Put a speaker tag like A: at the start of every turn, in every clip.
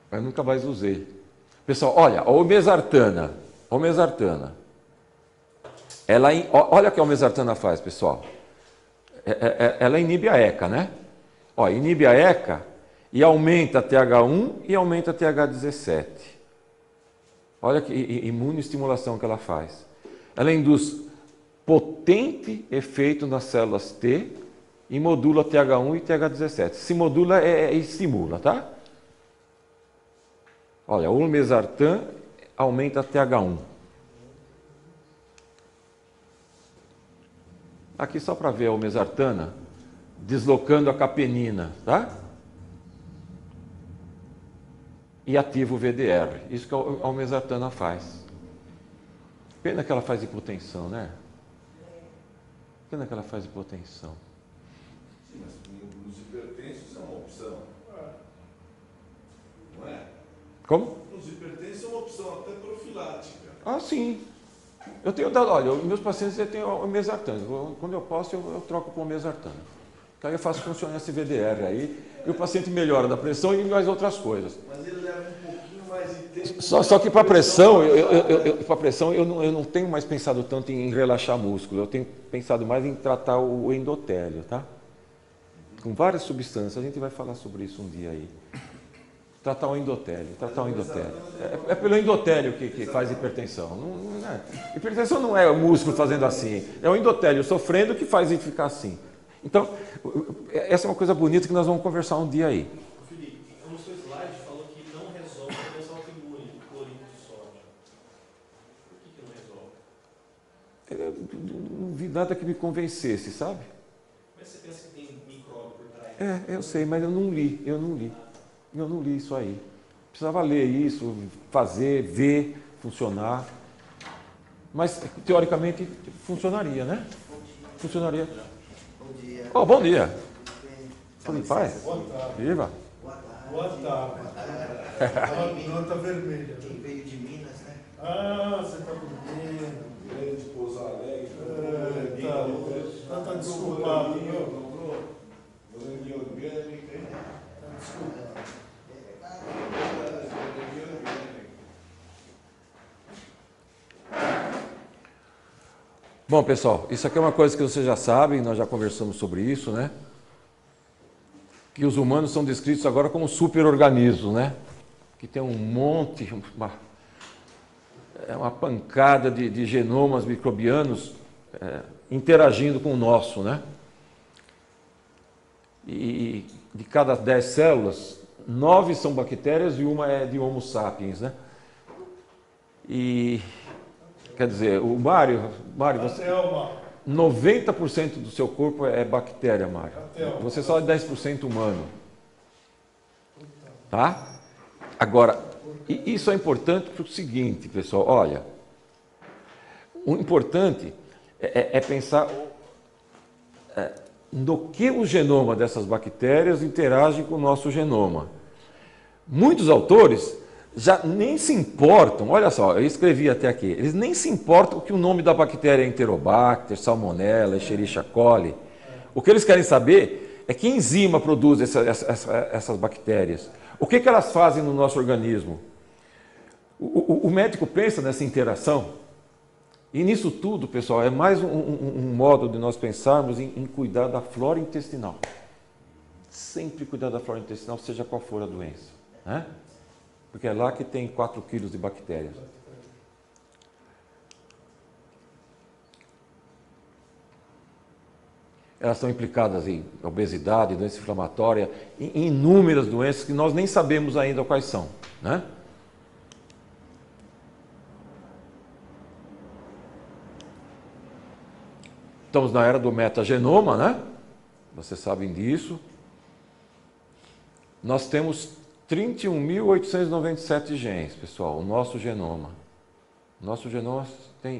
A: Eu nunca mais usei. Pessoal, olha, a olmesartana. Olha o que a olmesartana faz, pessoal. Ela inibe a ECA, né? Ó, inibe a ECA e aumenta a TH1 e aumenta a TH17. Olha que imunoestimulação que ela faz. Ela induz potente efeito nas células T e modula TH1 e TH17. Se modula, estimula, tá? Olha, o olmesartan aumenta a TH1. Aqui só para ver a olmesartana deslocando a capenina, tá? E ativa o VDR. Isso que a olmesartana faz. Pena que ela faz hipotensão, né? Pena que ela faz hipotensão.
B: Sim, mas os hipertensos é uma opção. Não é?
A: Como?
B: Os hipertensos é uma opção até profilática.
A: Ah, sim. Eu tenho dado, olha, meus pacientes têm olmesartana. Quando eu posso, eu troco com olmesartana. Aí eu faço funcionar esse VDR aí, e o paciente melhora da pressão e mais outras coisas.
B: Mas ele leva um pouquinho mais de tempo.
A: Só que para pressão, eu não tenho mais pensado tanto em relaxar músculo, eu tenho pensado mais em tratar o endotélio, tá? Com várias substâncias, a gente vai falar sobre isso um dia aí. Tratar o endotélio. É pelo endotélio que faz hipertensão. Não é. Hipertensão não é o músculo fazendo assim, é o endotélio sofrendo que faz ele ficar assim. Então, essa é uma coisa bonita que nós vamos conversar um dia aí.
C: Felipe, no seu slide falou que não resolve a doença autoimune, o cloreto de sódio. Por que não resolve?
A: Eu não vi nada que me convencesse, sabe?
C: Mas você pensa que tem micróbio por trás?
A: Eu sei, mas eu não li isso aí. Precisava ler isso, fazer, ver, funcionar. Mas, teoricamente, funcionaria, né? Funcionaria.
D: Bom dia.
A: Oh, bom dia.
D: Tudo
A: em paz?
E: Boa tarde.
A: Viva.
D: Boa tarde.
E: Boa tarde. Nota vermelha.
D: Quem veio de Minas, né?
E: Ah, você está dormindo.
B: Grande Pouso Alegre.
E: Tá desculpado.
B: Moranguinho orgânico, hein?
E: Tá desculpado.
A: Bom, pessoal, isso aqui é uma coisa que vocês já sabem, nós já conversamos sobre isso, né? Que os humanos são descritos agora como super-organismos, né? Que tem um monte, uma pancada de genomas microbianos interagindo com o nosso, né? E de cada 10 células, 9 são bactérias e uma é de Homo sapiens, né? E, quer dizer, o Mário, você... 90% do seu corpo é bactéria, Mário. Você só é 10% humano. Tá? Agora, isso é importante para o seguinte, pessoal, olha, o importante é pensar no que o genoma dessas bactérias interage com o nosso genoma. Muitos autores já nem se importam, olha só, eu escrevi até aqui, eles nem se importam que o nome da bactéria é Enterobacter, Salmonella, Escherichia coli. O que eles querem saber é que enzima produz essas bactérias. O que elas fazem no nosso organismo? O médico pensa nessa interação, e nisso tudo, pessoal, é mais um modo de nós pensarmos em cuidar da flora intestinal. Sempre cuidar da flora intestinal, seja qual for a doença, né? Porque é lá que tem 4 quilos de bactérias. Elas estão implicadas em obesidade, doença inflamatória, em inúmeras doenças que nós nem sabemos ainda quais são, né? Estamos na era do metagenoma, né? Vocês sabem disso. Nós temos 31.897 genes, pessoal, o nosso genoma. Nosso genoma tem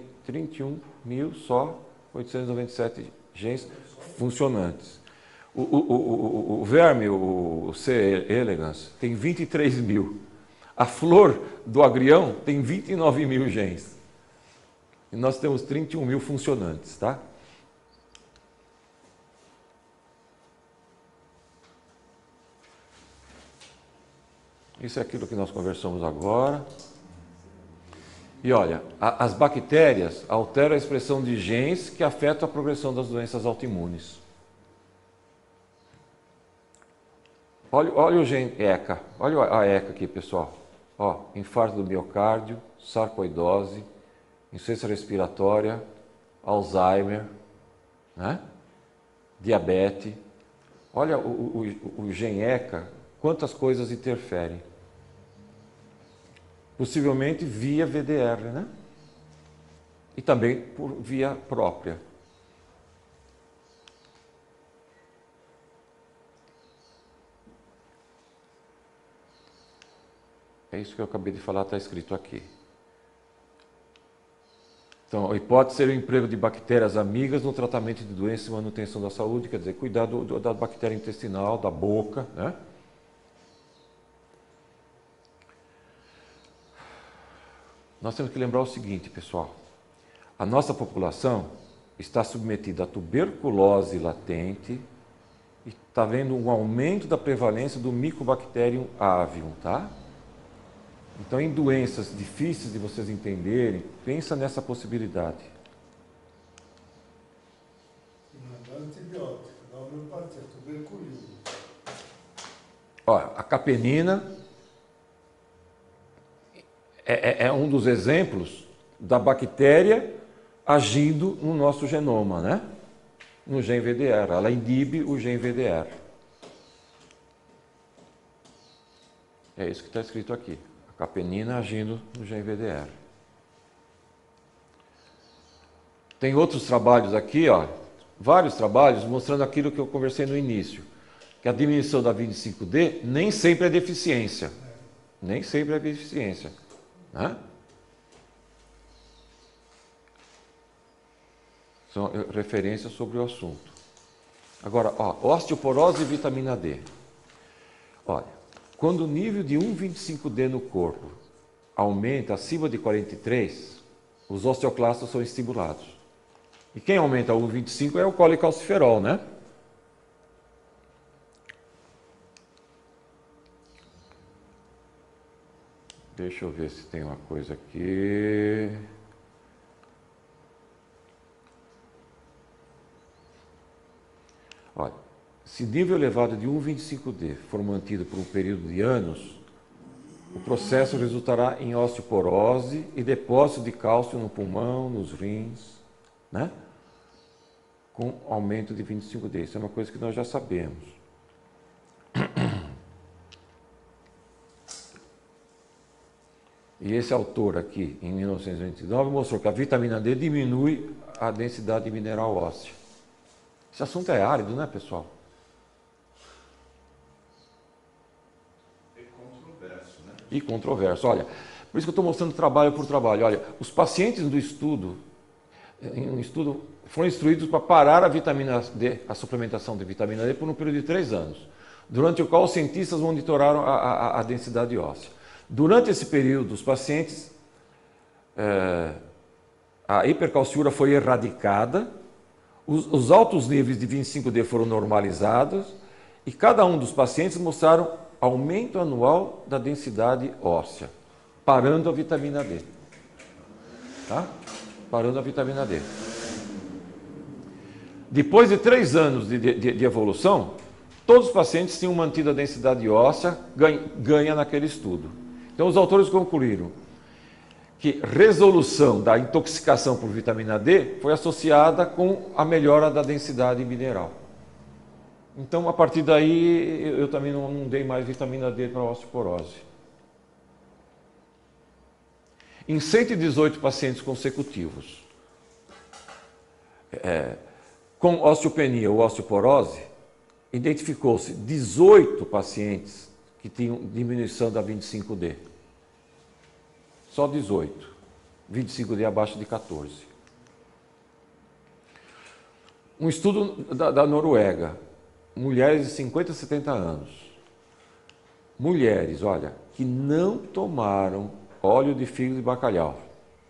A: 31.897 genes funcionantes. O verme, o C. elegans, tem 23 mil. A flor do agrião tem 29 mil genes. E nós temos 31 mil funcionantes, tá? Isso é aquilo que nós conversamos agora. E olha, as bactérias alteram a expressão de genes que afetam a progressão das doenças autoimunes. Olha o gene ECA, olha a ECA aqui, pessoal. Ó, infarto do miocárdio, sarcoidose, insuficiência respiratória, Alzheimer, né? Diabetes. Olha o gene ECA, quantas coisas interferem. Possivelmente via VDR, né? E também por via própria. É isso que eu acabei de falar, está escrito aqui. Então, pode ser o emprego de bactérias amigas no tratamento de doenças e manutenção da saúde, quer dizer, cuidar da bactéria intestinal, da boca, né? Nós temos que lembrar o seguinte, pessoal. A nossa população está submetida a tuberculose latente e está vendo um aumento da prevalência do Mycobacterium avium, tá? Então, em doenças difíceis de vocês entenderem, pensa nessa possibilidade.
E: Não é antibiótico, dá homeopatia, tuberculose.
A: Olha, a capenina é um dos exemplos da bactéria agindo no nosso genoma, né? No gene VDR. Ela inibe o gene VDR. É isso que está escrito aqui. A capenina agindo no gene VDR. Tem outros trabalhos aqui, ó, vários trabalhos mostrando aquilo que eu conversei no início, que a diminuição da 25D nem sempre é deficiência. Nem sempre é deficiência. Né? São referências sobre o assunto. Agora, ó, osteoporose e vitamina D. Olha, quando o nível de 1,25D no corpo aumenta acima de 43, os osteoclastos são estimulados. E quem aumenta 1,25 é o colecalciferol, né? Deixa eu ver se tem uma coisa aqui. Olha, se nível elevado de 1,25D for mantido por um período de anos, o processo resultará em osteoporose e depósito de cálcio no pulmão, nos rins, né? Com aumento de 25D. Isso é uma coisa que nós já sabemos. E esse autor aqui, em 1929, mostrou que a vitamina D diminui a densidade mineral óssea. Esse assunto é árido, né, pessoal?
B: É controverso, né?
A: E controverso. Olha, por isso que eu estou mostrando trabalho por trabalho. Olha, os pacientes do estudo, em um estudo, foram instruídos para parar a vitamina D, a suplementação de vitamina D, por um período de 3 anos, durante o qual os cientistas monitoraram a densidade óssea. Durante esse período, os pacientes, a hipercalciúria foi erradicada, os altos níveis de 25D foram normalizados e cada um dos pacientes mostraram aumento anual da densidade óssea, parando a vitamina D. Tá? Parando a vitamina D. Depois de 3 anos de evolução, todos os pacientes tinham mantido a densidade óssea ganha naquele estudo. Então, os autores concluíram que resolução da intoxicação por vitamina D foi associada com a melhora da densidade mineral. Então, a partir daí, eu também não dei mais vitamina D para a osteoporose. Em 118 pacientes consecutivos com osteopenia ou osteoporose, identificou-se 18 pacientes que tinham diminuição da 25D. Só 18. 25D abaixo de 14. Um estudo da Noruega. Mulheres de 50 a 70 anos. Mulheres, olha, que não tomaram óleo de fígado de bacalhau.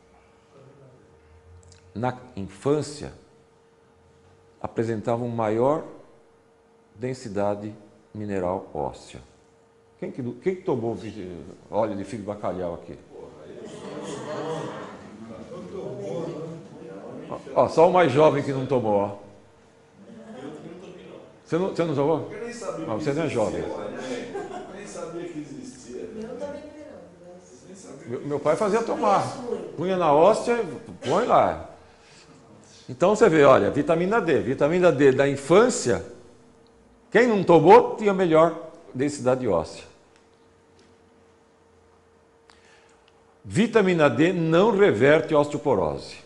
A: Na infância, apresentavam maior densidade mineral óssea. Quem que tomou óleo de fígado de bacalhau aqui? Ó, só o mais jovem que não tomou, ó. Você não tomou?
B: Eu nem sabia
A: Mas
B: que
A: você não é
B: existia,
A: jovem.
B: né? Nem sabia que existia.
F: Eu também não, mas
B: Nem sabia.
A: Meu pai fazia tomar.
F: conheço muito.
A: Punha na hóstia, põe lá. Então você vê, olha, vitamina D. Vitamina D da infância, quem não tomou tinha melhor densidade óssea. Vitamina D não reverte osteoporose.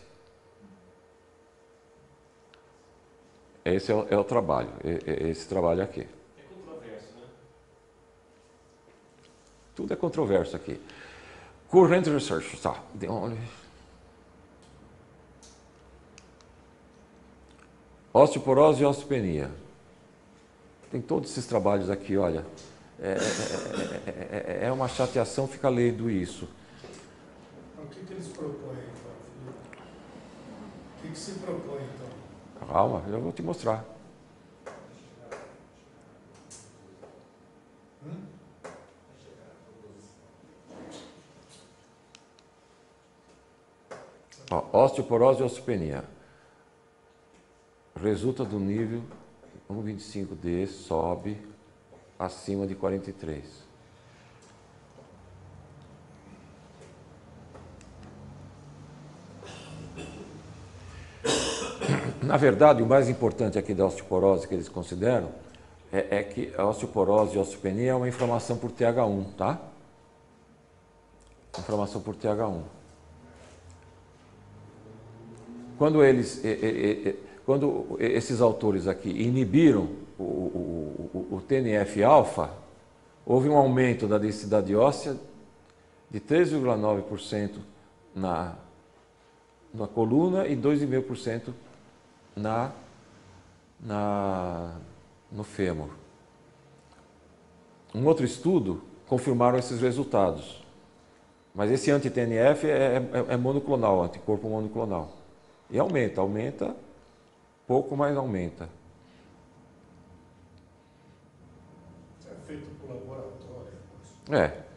A: Esse é o trabalho, esse trabalho aqui.
C: É controverso, né?
A: Tudo é controverso aqui. Current research, tá. Osteoporose e osteopenia. Tem todos esses trabalhos aqui, olha. É uma chateação ficar lendo isso.
E: O que eles propõem, então, Felipe? O que se propõe, então?
A: Calma, eu vou te mostrar. Ó, osteoporose e osteopenia. Resulta do nível 1,25D, sobe acima de 43. Na verdade, o mais importante aqui da osteoporose que eles consideram é que a osteoporose e a osteopenia é uma inflamação por TH1, tá? Inflamação por TH1. Quando esses autores aqui inibiram o TNF-alfa, houve um aumento da densidade óssea de 3,9% na coluna e 2,5% no fêmur. Um outro estudo confirmaram esses resultados. Mas esse anti-TNF é monoclonal, anticorpo monoclonal. E aumenta pouco, mas aumenta.
E: Isso é feito por laboratório.
A: É.